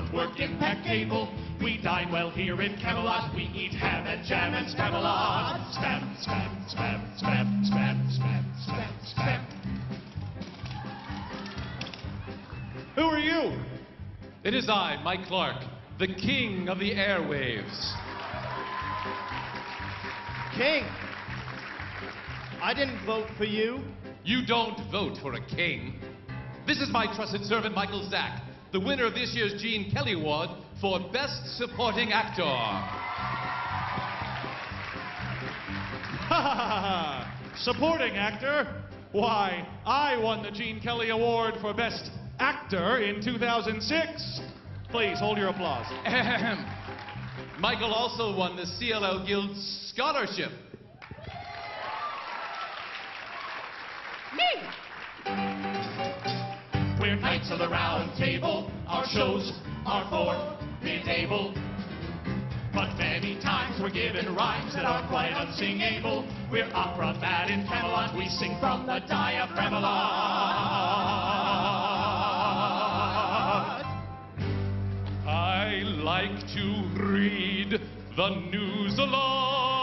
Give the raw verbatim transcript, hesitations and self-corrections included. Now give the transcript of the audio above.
footwork impeccable. We dine well here in Camelot. We eat ham and jam and Spamalot. Spam, spam, spam, spam, spam, spam, spam, spam. Who are you? It is I, Mike Clark, the king of the airwaves. King. I didn't vote for you. You don't vote for a king. This is my trusted servant, Michael Zack, the winner of this year's Gene Kelly Award for Best Supporting Actor. Ha ha ha! Supporting actor? Why, I won the Gene Kelly Award for Best Actor in two thousand six. Please, hold your applause. Ahem. Michael also won the C L L Guild Scholarship. Me! We're Knights of the Round Table. Our shows are for mid-able. But many times we're given rhymes that are quite unsingable. We're opera mad in Camelot. We sing from the diaphragm a lot. I like to read the news a lot.